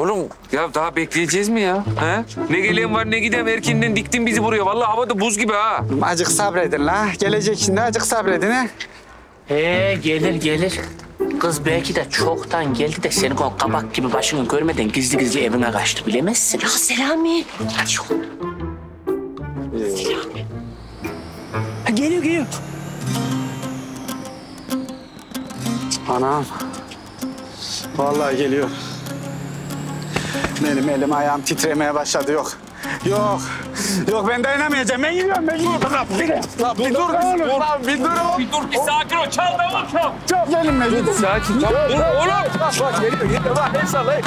Oğlum ya daha bekleyeceğiz mi ya? He? Ne gelen var ne giden, erkenden diktin bizi buraya. Vallahi havada buz gibi ha. Acık sabredin la. Gelecek şimdi, acık sabredin ha. Gelir. Kız belki de çoktan geldi de senin o kabak gibi başını görmeden gizli gizli evine kaçtı, bilemezsin. Ya Selami. Hadi yok. Selami. Ha, geliyor. Anam. Vallahi geliyor. Benim elim ayağım titremeye başladı. Yok ben dayanamayacağım. Ben gidiyorum. Bir dur. Bir dur, bir sakin ol. Çal davul çal. Çok gelinme. Sakin. Dur oğlum. Bak geliyor. Bak el sallayın.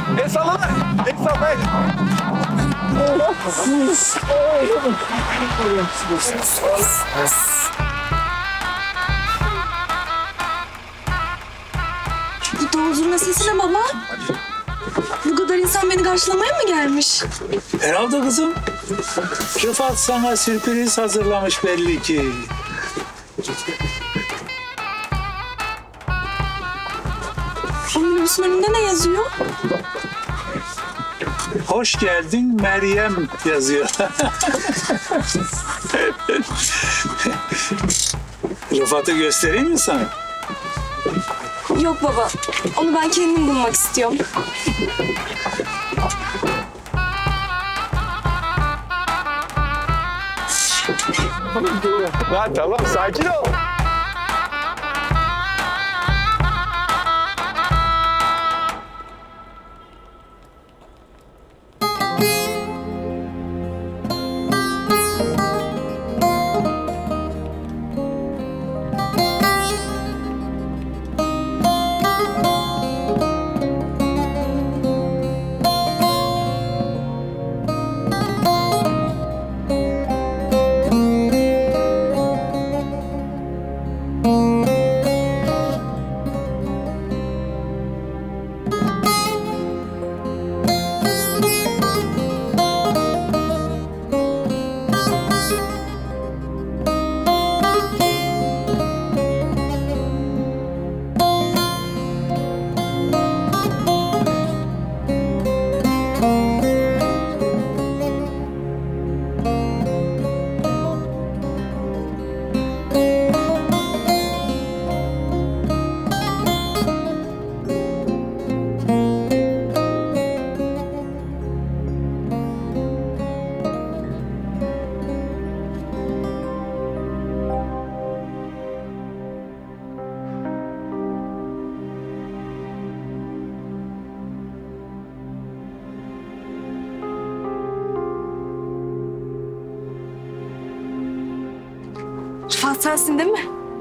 Bu davul zurna sesi ne baba? Bu kadar insan beni karşılamaya mı gelmiş? Herhalde kızım. Rıfat sana sürpriz hazırlamış belli ki. O minibüsün önünde ne yazıyor? Hoş geldin Meryem yazıyor. Rıfat'ı göstereyim mi sana? Yok baba. Onu ben kendim bulmak istiyorum. Lan tamam sakin ol. Rıfat sensin değil mi?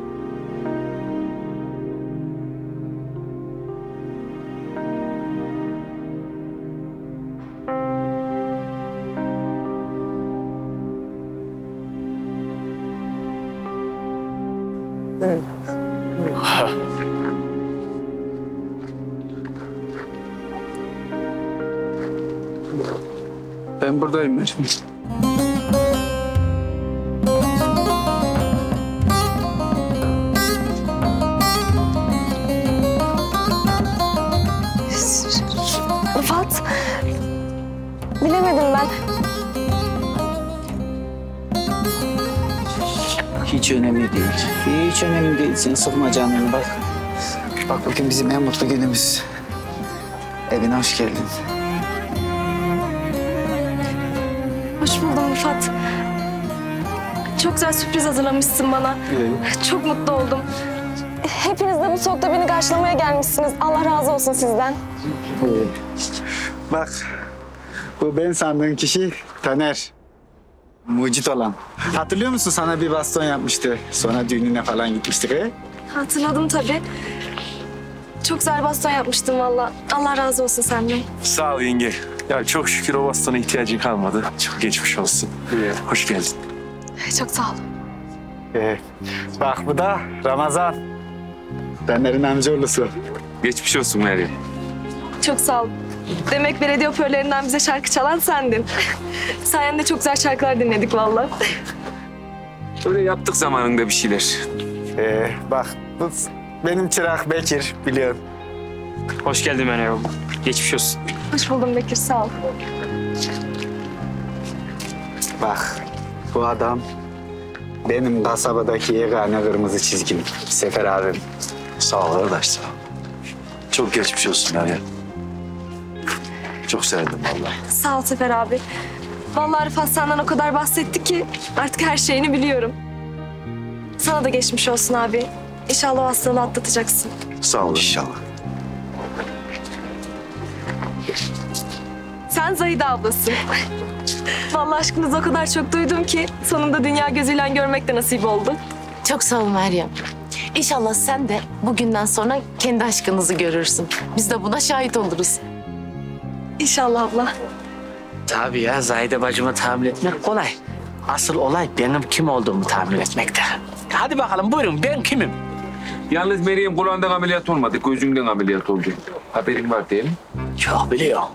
Ben buradayım Meryem. Rıfat. Bilemedim ben. Hiç önemli değil. Hiç önemli değil. Sen sıkma canını bak. Bak bugün bizim en mutlu günümüz. Evine hoş geldin. Hoş buldum Rıfat. Çok güzel sürpriz hazırlamışsın bana. Çok mutlu oldum. Hepiniz de bu soğukta beni karşılamaya gelmişsiniz. Allah razı olsun sizden. Bak, bu ben sandığın kişi Taner. Mucit olan. Hatırlıyor musun, sana bir baston yapmıştı. Sonra düğününe falan gitmiştik he? Hatırladım tabii. Çok güzel baston yapmıştım valla. Allah razı olsun senden. Sağ ol yenge. Ya çok şükür o bastona ihtiyacın kalmadı. Çok geçmiş olsun. Hoş geldin. Çok sağ ol. Bak bu da Ramazan. Taner'in amcaoğlusu. Geçmiş olsun Meryem. Çok sağ ol. Demek belediye hoparlörlerinden bize şarkı çalan sendin. Sayende çok güzel şarkılar dinledik valla. Öyle yaptık zamanında bir şeyler. Bak bu benim çırak Bekir, biliyorum. Hoş geldin Meryem. Geçmiş olsun. Hoş buldum Bekir, sağ ol. Bak bu adam benim kasabadaki yegane kırmızı çizgim. Sefer abim. Sağ ol arkadaş sağ ol. Çok geçmiş olsun Meryem. Çok sevindim vallahi. Sağ ol Sefer abi. Vallahi Rıfat senden o kadar bahsetti ki artık her şeyini biliyorum. Sana da geçmiş olsun abi. İnşallah o hastalığı atlatacaksın. Sağ ol inşallah. Sen Zahide ablasın. Vallahi aşkınızı o kadar çok duydum ki sonunda dünya gözüyle görmek de nasip oldu. Çok sağ ol Meryem. İnşallah sen de bugünden sonra kendi aşkınızı görürsün. Biz de buna şahit oluruz. İnşallah abla. Tabii ya Zahide bacımı tahammül etmek kolay. Asıl olay benim kim olduğumu tahammül etmekte. Hadi bakalım buyurun ben kimim? Yalnız Meryem kulağından ameliyat olmadı. Gözünden ameliyat oldu. Haberin var değil mi? Çok biliyorum.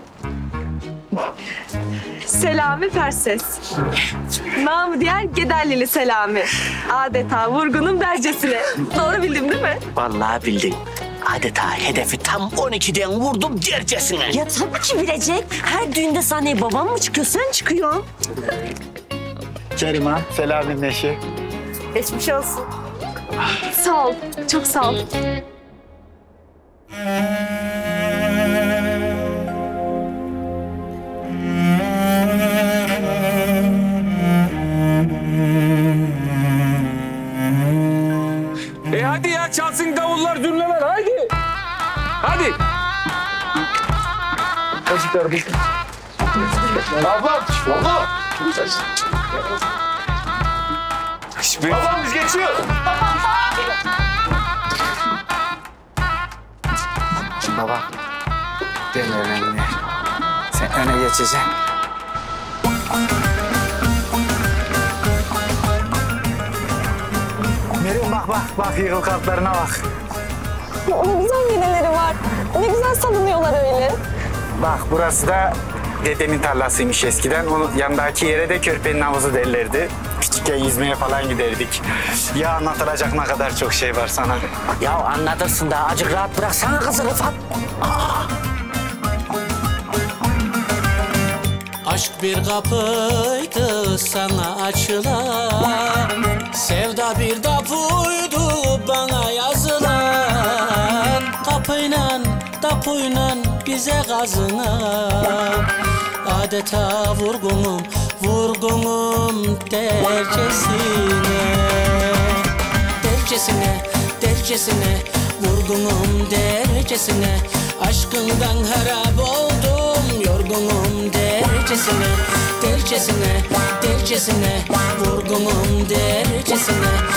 Selami Perses. Namı diğer Gederlili Selami. Adeta vurgunun dercesine. Doğru bildim değil mi? Vallahi bildin. Adeta hedefi tam 12'den vurdum dercesine. Ya tabii ki bilecek. Her düğünde sahneye babam mı çıkıyor, sen çıkıyorsun. Kerima, Selami'nin eşi. Geçmiş olsun. Sağ ol. Çok sağ ol. Hadi ya çalsın davullar zurnalar hadi. Hadi. Kaşıklar biz. Ablam. Babam biz geçiyor. Baba, ben önemli. Sen öne geçeceksin. Meryem bak yığıl kalklarına bak. Ne güzel mideleri var. Ne güzel salınıyorlar öyle. Bak burası da dedemin tarlasıymış eskiden. Onun yanındaki yere de Körpe'nin havuzu derlerdi. Küçükken yüzmeye falan giderdik. Ya anlatılacak ne kadar çok şey var sana. Ya anlatırsın da acık rahat bıraksana kızı Rıfat. Aşk bir kapıydı sana açılan, sevda bir tapuydu bana yazılan. Tapuyla bize kazınan, adeta vurgunum dercesine, vurgunum dercesine. Aşkından harap oldum, yorgunum dercesine, vurgunum dercesine.